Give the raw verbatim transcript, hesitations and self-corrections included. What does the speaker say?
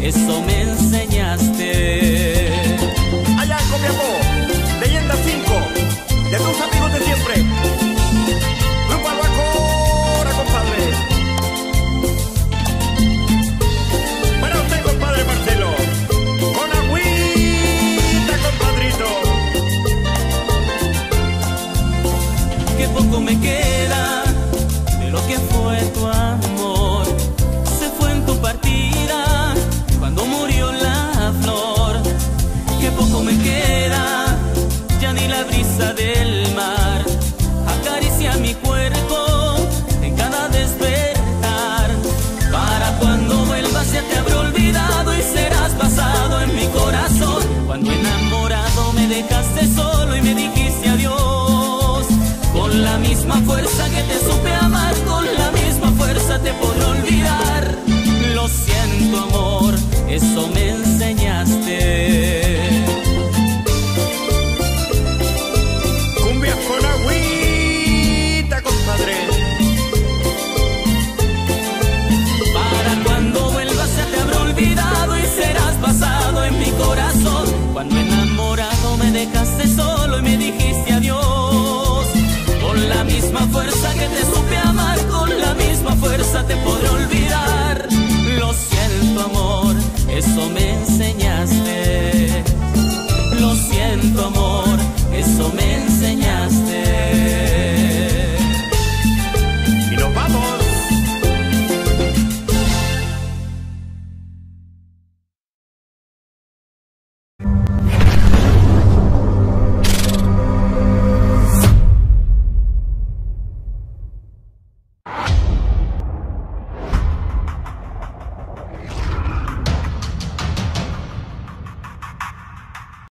eso me enseñaste. Allá en Copiapó, Leyenda cinco, de tus amigos de siempre. Grupo Albacora, compadre. Para usted, compadre Marcelo, con agüita, compadrito. Qué poco me queda de lo que fue tu amor. Se fue en tu partida cuando murió la flor. Qué poco me queda, ya ni la brisa del mar acaricia mi cuerpo en cada despertar. Para cuando vuelvas ya te habré olvidado y serás pasado en mi corazón. Cuando enamorado me dejaste solo y me dijiste adiós. Con la misma fuerza que te supe amar, con la misma fuerza te podré olvidar. Lo siento, amor, eso me enseñaste. Cumbias con agüita, compadre. Para cuando vuelvas ya te habré olvidado y serás pasado en mi corazón. Cuando enamorado me dejaste solo y me dijiste adiós. Con la misma fuerza que te supe amar, con la misma fuerza te podré olvidar. Lo siento, amor, eso me enseñaste.